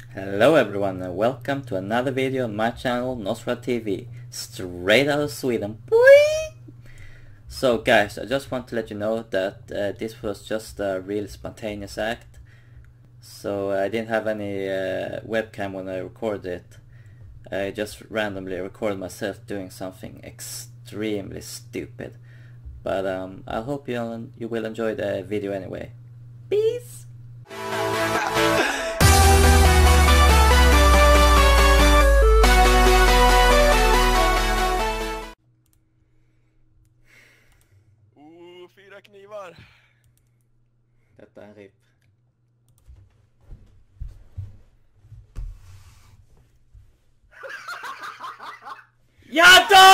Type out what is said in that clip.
Hello everyone and welcome to another video on my channel Nosra TV, straight out of Sweden. Boing! So guys, I just want to let you know that this was just a really spontaneous act. So I didn't have any webcam when I recorded it. I just randomly recorded myself doing something extremely stupid. But I hope you will enjoy the video anyway. Peace! Fyra knivar. Detta är en rip. Jag dör!